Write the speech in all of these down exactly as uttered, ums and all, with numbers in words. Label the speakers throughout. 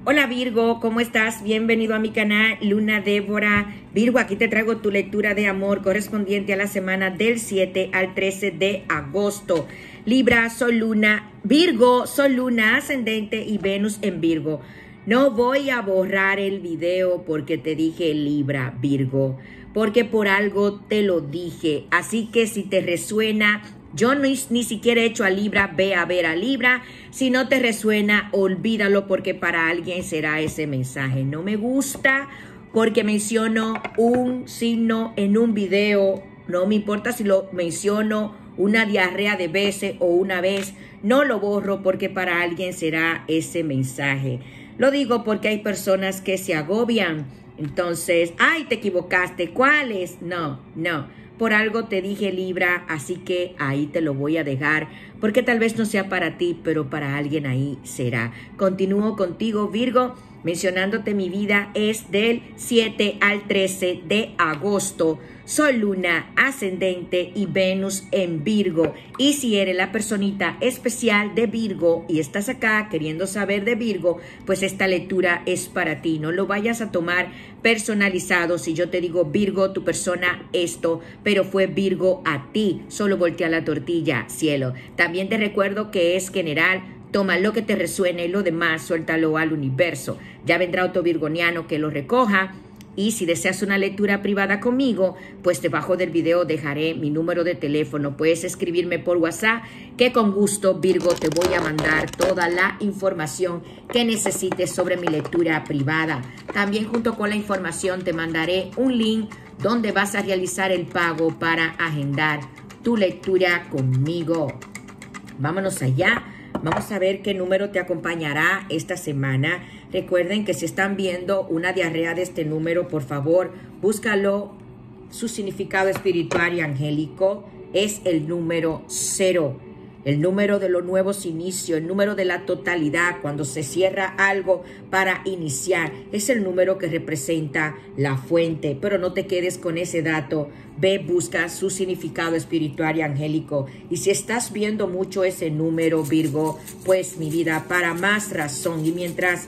Speaker 1: Hola Virgo, ¿cómo estás? Bienvenido a mi canal Luna Débora. Virgo, aquí te traigo tu lectura de amor correspondiente a la semana del siete al trece de agosto. Libra, Sol, Luna, Virgo, Sol, Luna, Ascendente y Venus en Virgo. No voy a borrar el video porque te dije Libra, Virgo, porque por algo te lo dije. Así que si te resuena, yo no, ni siquiera he hecho a Libra, ve a ver a Libra. Si no te resuena, olvídalo porque para alguien será ese mensaje. No me gusta porque menciono un signo en un video. No me importa si lo menciono una diarrea de veces o una vez. No lo borro porque para alguien será ese mensaje. Lo digo porque hay personas que se agobian. Entonces, ay, te equivocaste. ¿Cuál es? No, no. Por algo te dije Libra, así que ahí te lo voy a dejar, porque tal vez no sea para ti, pero para alguien ahí será. Continúo contigo, Virgo, mencionándote mi vida es del siete al trece de agosto. Sol, Luna, Ascendente y Venus en Virgo. Y si eres la personita especial de Virgo y estás acá queriendo saber de Virgo, pues esta lectura es para ti. No lo vayas a tomar personalizado. Si yo te digo Virgo, tu persona esto, pero fue Virgo a ti. Solo voltea la tortilla, cielo. También te recuerdo que es general. Toma lo que te resuene y lo demás suéltalo al universo. Ya vendrá otro virgoniano que lo recoja. Y si deseas una lectura privada conmigo, pues debajo del video dejaré mi número de teléfono. Puedes escribirme por WhatsApp, que con gusto, Virgo, te voy a mandar toda la información que necesites sobre mi lectura privada. También junto con la información te mandaré un link donde vas a realizar el pago para agendar tu lectura conmigo. Vámonos allá. Vamos a ver qué número te acompañará esta semana. Recuerden que si están viendo una diarrea de este número, por favor, búscalo. Su significado espiritual y angélico es el número cero. El número de los nuevos inicios, el número de la totalidad, cuando se cierra algo para iniciar, es el número que representa la fuente. Pero no te quedes con ese dato, ve, busca su significado espiritual y angélico. Y si estás viendo mucho ese número, Virgo, pues mi vida, para más razón. Y mientras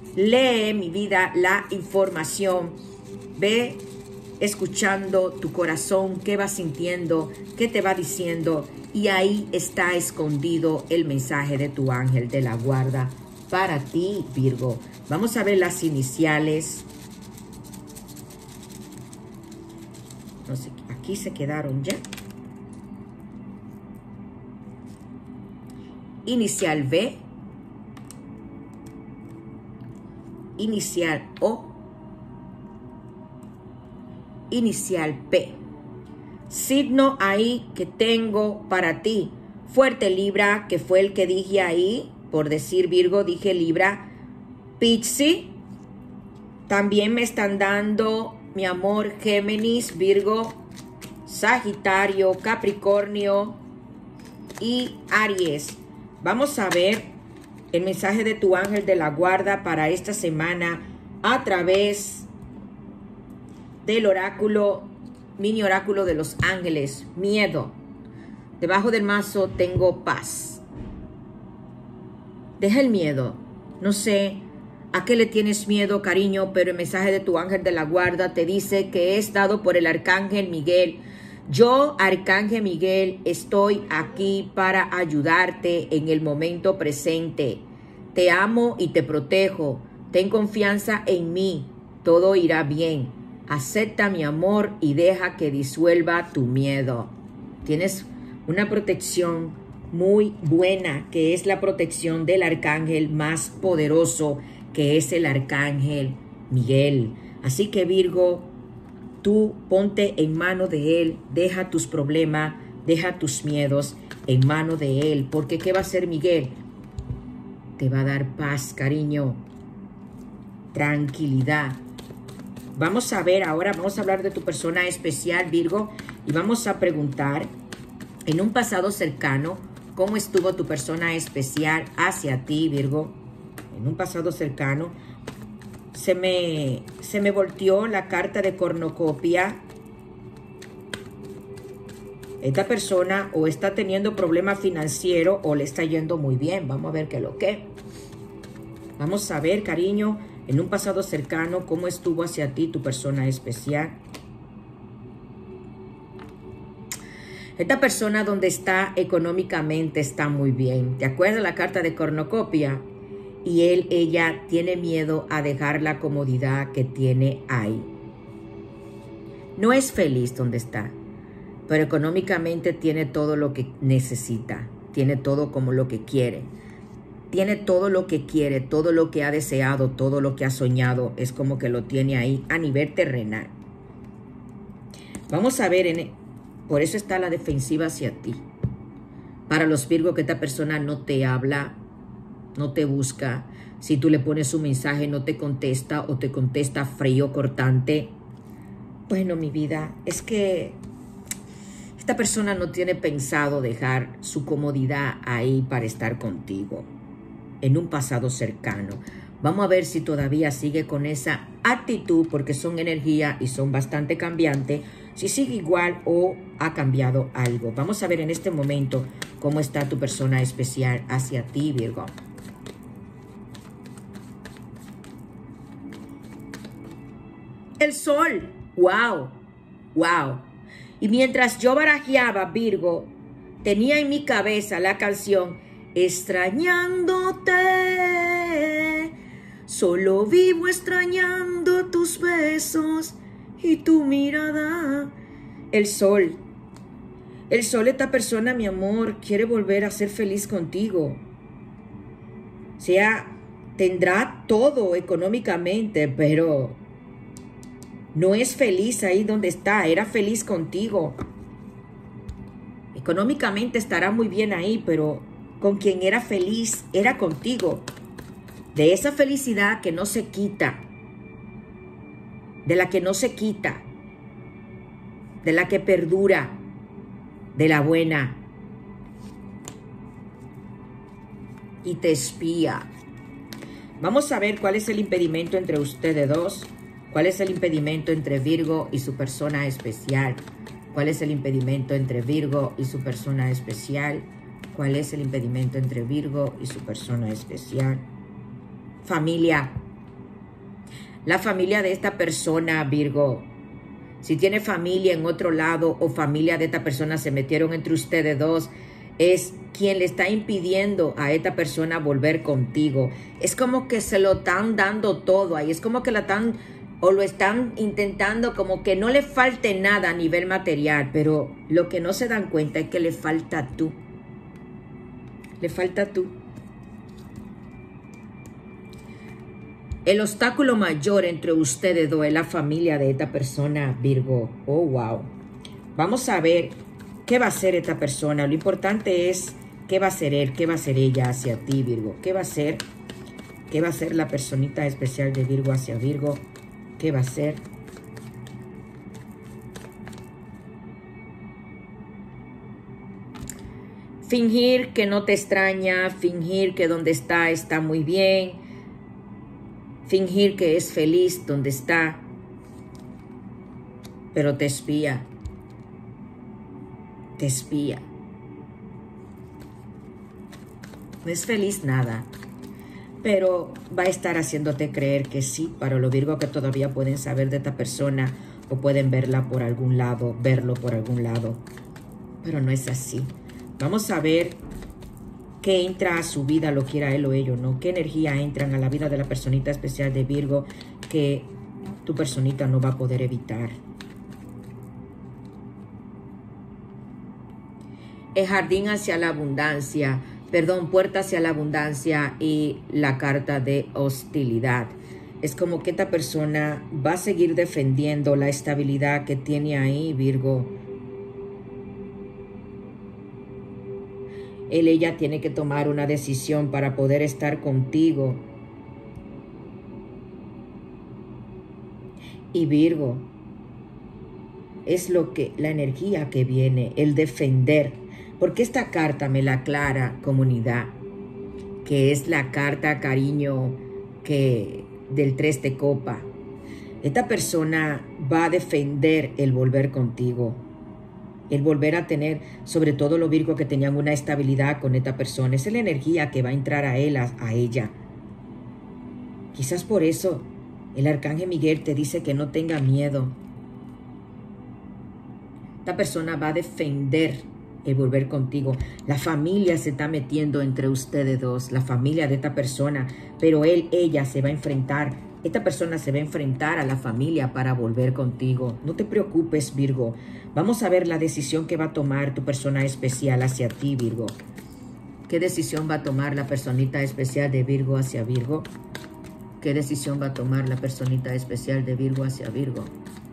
Speaker 1: lee, mi vida, la información, ve escuchando tu corazón, qué va sintiendo, qué te va diciendo. Y ahí está escondido el mensaje de tu ángel de la guarda para ti, Virgo. Vamos a ver las iniciales. No sé, aquí se quedaron ya. Inicial B. Inicial O. Inicial P. Signo ahí que tengo para ti. Fuerte Libra, que fue el que dije ahí. Por decir Virgo, dije Libra. Piscis. También me están dando, mi amor, Géminis, Virgo, Sagitario, Capricornio y Aries. Vamos a ver el mensaje de tu ángel de la guarda para esta semana a través del oráculo, mini oráculo de los ángeles. Miedo. Debajo del mazo tengo paz. Deja el miedo. No sé a qué le tienes miedo, cariño, pero el mensaje de tu ángel de la guarda te dice que es dado por el arcángel Miguel. Yo, arcángel Miguel, estoy aquí para ayudarte en el momento presente. Te amo y te protejo. Ten confianza en mí. Todo irá bien. Acepta mi amor y deja que disuelva tu miedo. Tienes una protección muy buena, que es la protección del arcángel más poderoso, que es el arcángel Miguel. Así que Virgo, tú ponte en mano de él, deja tus problemas, deja tus miedos en mano de él, porque ¿qué va a hacer Miguel? Te va a dar paz, cariño, tranquilidad. Vamos a ver ahora, vamos a hablar de tu persona especial, Virgo, y vamos a preguntar en un pasado cercano, ¿cómo estuvo tu persona especial hacia ti, Virgo? En un pasado cercano, se me, se me volteó la carta de cornucopia. Esta persona o está teniendo problemas financieros o le está yendo muy bien. Vamos a ver qué es lo que. Vamos a ver, cariño, en un pasado cercano, cómo estuvo hacia ti tu persona especial. Esta persona donde está económicamente está muy bien. ¿Te acuerdas la carta de cornucopia? Y él, ella tiene miedo a dejar la comodidad que tiene ahí. No es feliz donde está, pero económicamente tiene todo lo que necesita. Tiene todo como lo que quiere. Tiene todo lo que quiere, todo lo que ha deseado, todo lo que ha soñado. Es como que lo tiene ahí a nivel terrenal. Vamos a ver, en, por eso está la defensiva hacia ti. Para los Virgo, que esta persona no te habla, no te busca. Si tú le pones un mensaje, no te contesta o te contesta frío, cortante. Bueno, mi vida, es que esta persona no tiene pensado dejar su comodidad ahí para estar contigo en un pasado cercano. Vamos a ver si todavía sigue con esa actitud, porque son energía y son bastante cambiantes. Si sigue igual o ha cambiado algo. Vamos a ver en este momento cómo está tu persona especial hacia ti, Virgo. El sol. ¡Wow! ¡Wow! Y mientras yo barajeaba, Virgo, tenía en mi cabeza la canción extrañándote, solo vivo extrañando tus besos y tu mirada. El sol. El sol, esta persona, mi amor, quiere volver a ser feliz contigo. O sea, tendrá todo económicamente, pero no es feliz ahí donde está. Era feliz contigo. Económicamente estará muy bien ahí, pero con quien era feliz era contigo. De esa felicidad que no se quita. De la que no se quita. De la que perdura. De la buena. Y te espía. Vamos a ver cuál es el impedimento entre ustedes dos. ¿Cuál es el impedimento entre Virgo y su persona especial? ¿Cuál es el impedimento entre Virgo y su persona especial? ¿Cuál es el impedimento entre Virgo y su persona especial? Familia. La familia de esta persona, Virgo. Si tiene familia en otro lado o familia de esta persona se metieron entre ustedes dos, es quien le está impidiendo a esta persona volver contigo. Es como que se lo están dando todo ahí. Es como que la están... o lo están intentando como que no le falte nada a nivel material, pero lo que no se dan cuenta es que le falta tú. Le falta tú. El obstáculo mayor entre ustedes dos es la familia de esta persona, Virgo. Oh, wow. Vamos a ver qué va a hacer esta persona. Lo importante es qué va a hacer él, qué va a hacer ella hacia ti, Virgo. ¿Qué va a hacer? ¿Qué va a hacer la personita especial de Virgo hacia Virgo? ¿Qué va a hacer? Fingir que no te extraña, fingir que donde está está muy bien, fingir que es feliz donde está, pero te espía, te espía. No es feliz nada, pero va a estar haciéndote creer que sí, para los Virgos que todavía pueden saber de esta persona o pueden verla por algún lado, verlo por algún lado, pero no es así. Vamos a ver qué entra a su vida, lo quiera él o ello, ¿no? Qué energía entran a la vida de la personita especial de Virgo que tu personita no va a poder evitar. El jardín hacia la abundancia, perdón, puerta hacia la abundancia y la carta de hostilidad. Es como que esta persona va a seguir defendiendo la estabilidad que tiene ahí, Virgo. Él, ella tiene que tomar una decisión para poder estar contigo. Y Virgo, es lo que, la energía que viene, el defender. Porque esta carta me la aclara, comunidad, que es la carta, cariño, que del tres de copa. Esta persona va a defender el volver contigo. El volver a tener, sobre todo los Virgos que tenían una estabilidad con esta persona. Esa es la energía que va a entrar a él, a, a ella. Quizás por eso el arcángel Miguel te dice que no tenga miedo. Esta persona va a defender el volver contigo. La familia se está metiendo entre ustedes dos, la familia de esta persona, pero él, ella se va a enfrentar. Esta persona se va a enfrentar a la familia para volver contigo. No te preocupes, Virgo. Vamos a ver la decisión que va a tomar tu persona especial hacia ti, Virgo. ¿Qué decisión va a tomar la personita especial de Virgo hacia Virgo? ¿Qué decisión va a tomar la personita especial de Virgo hacia Virgo?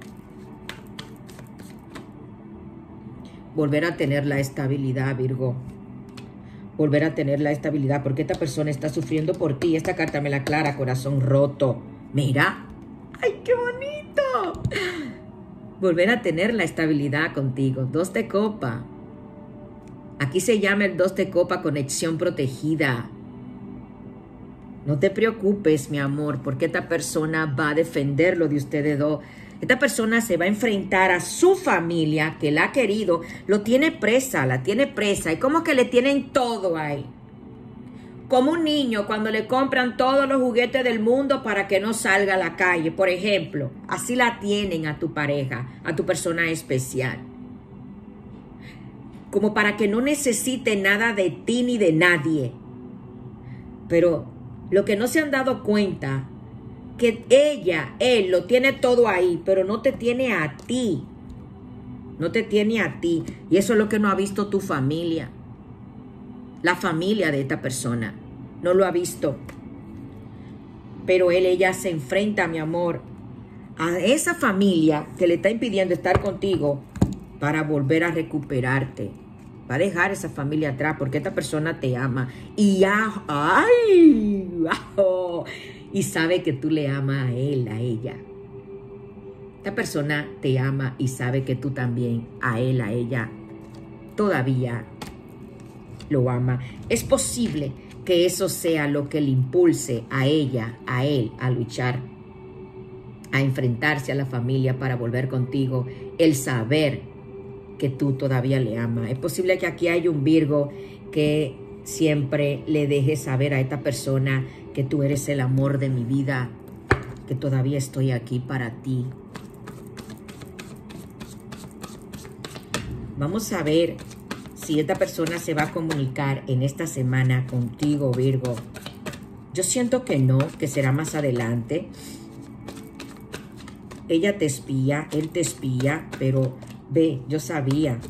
Speaker 1: Volver a tener la estabilidad, Virgo. Volver a tener la estabilidad, porque esta persona está sufriendo por ti. Esta carta me la aclara, corazón roto. Mira. ¡Ay, qué bonito! Volver a tener la estabilidad contigo. Dos de copa. Aquí se llama el dos de copa conexión protegida. No te preocupes, mi amor, porque esta persona va a defender lo de ustedes dos. Esta persona se va a enfrentar a su familia que la ha querido, lo tiene presa, la tiene presa. Y como que le tienen todo ahí. Como un niño cuando le compran todos los juguetes del mundo para que no salga a la calle, por ejemplo. Así la tienen a tu pareja, a tu persona especial. Como para que no necesite nada de ti ni de nadie. Pero lo que no se han dado cuenta, que ella, él, lo tiene todo ahí, pero no te tiene a ti. No te tiene a ti. Y eso es lo que no ha visto tu familia. La familia de esta persona. No lo ha visto. Pero él, ella se enfrenta, mi amor, a esa familia que le está impidiendo estar contigo para volver a recuperarte. Va a dejar esa familia atrás porque esta persona te ama. Y ya, ¡ay! ¡Wow! Y sabe que tú le amas a él, a ella. Esta persona te ama y sabe que tú también, a él, a ella, todavía lo ama. Es posible que eso sea lo que le impulse a ella, a él, a luchar, a enfrentarse a la familia para volver contigo. El saber que tú todavía le amas. Es posible que aquí haya un Virgo que siempre le deje saber a esta persona que tú eres el amor de mi vida, que todavía estoy aquí para ti. Vamos a ver si esta persona se va a comunicar en esta semana contigo, Virgo. Yo siento que no, que será más adelante. Ella te espía, él te espía, pero ve, yo sabía.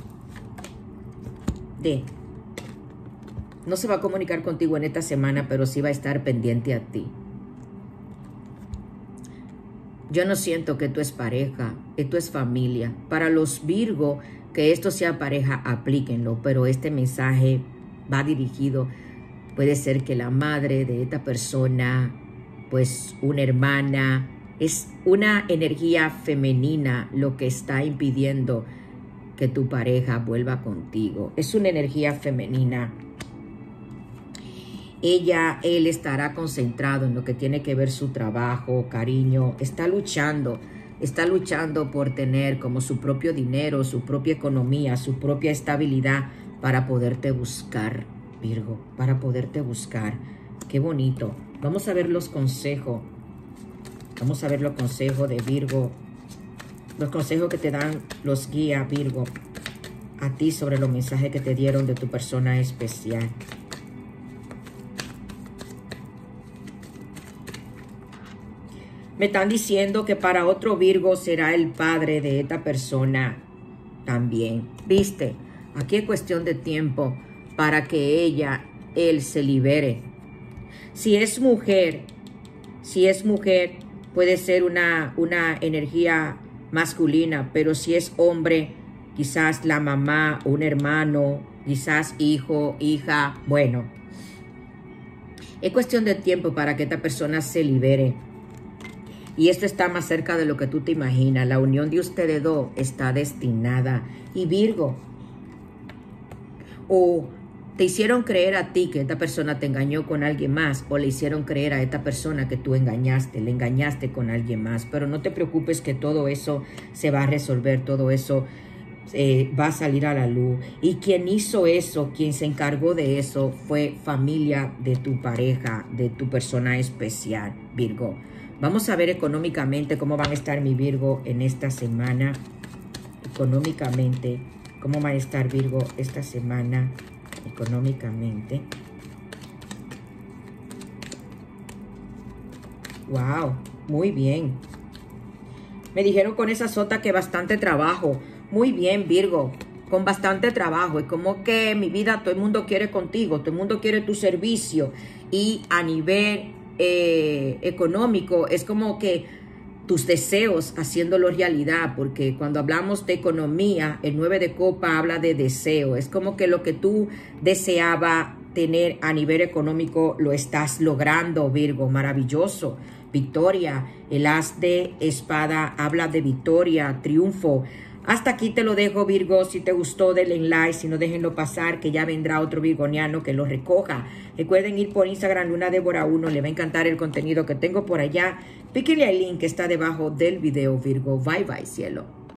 Speaker 1: De, no se va a comunicar contigo en esta semana, pero sí va a estar pendiente a ti. Yo no siento que tú es pareja, esto es familia. Para los Virgo, que esto sea pareja, aplíquenlo, pero este mensaje va dirigido, puede ser que la madre de esta persona, pues una hermana, es una energía femenina lo que está impidiendo que tu pareja vuelva contigo. Es una energía femenina. Ella, él estará concentrado en lo que tiene que ver su trabajo, cariño, está luchando. Está luchando por tener como su propio dinero, su propia economía, su propia estabilidad para poderte buscar, Virgo, para poderte buscar. Qué bonito. Vamos a ver los consejos. Vamos a ver los consejos de Virgo. Los consejos que te dan los guías, Virgo, a ti sobre los mensajes que te dieron de tu persona especial. Me están diciendo que para otro Virgo será el padre de esta persona también. ¿Viste? Aquí es cuestión de tiempo para que ella, él se libere. Si es mujer, si es mujer, puede ser una, una energía masculina, pero si es hombre, quizás la mamá, un hermano, quizás hijo, hija, bueno. Es cuestión de tiempo para que esta persona se libere. Y esto está más cerca de lo que tú te imaginas. La unión de ustedes dos está destinada. Y Virgo, o te hicieron creer a ti que esta persona te engañó con alguien más, o le hicieron creer a esta persona que tú engañaste, le engañaste con alguien más. Pero no te preocupes que todo eso se va a resolver, todo eso eh, va a salir a la luz. Y quien hizo eso, quien se encargó de eso, fue familia de tu pareja, de tu persona especial, Virgo. Vamos a ver económicamente cómo van a estar mi Virgo en esta semana. Económicamente, cómo va a estar Virgo esta semana, económicamente. Wow, muy bien. Me dijeron con esa sota que bastante trabajo. Muy bien, Virgo, con bastante trabajo. Es como que mi vida, todo el mundo quiere contigo, todo el mundo quiere tu servicio. Y a nivel eh, económico, es como que tus deseos haciéndolo realidad, porque cuando hablamos de economía, el nueve de copa habla de deseo. Es como que lo que tú deseabas tener a nivel económico lo estás logrando, Virgo. Maravilloso. Victoria, el as de espada habla de victoria, triunfo. Hasta aquí te lo dejo, Virgo. Si te gustó, denle like. Si no, déjenlo pasar, que ya vendrá otro virgoniano que lo recoja. Recuerden ir por Instagram, Luna Débora uno. Le va a encantar el contenido que tengo por allá. Píquenle al link que está debajo del video, Virgo. Bye, bye, cielo.